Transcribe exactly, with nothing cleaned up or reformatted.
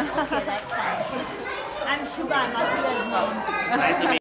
Okay, that's fine. I'm Shubha, I'm Akilah's mom. Nice to meet you.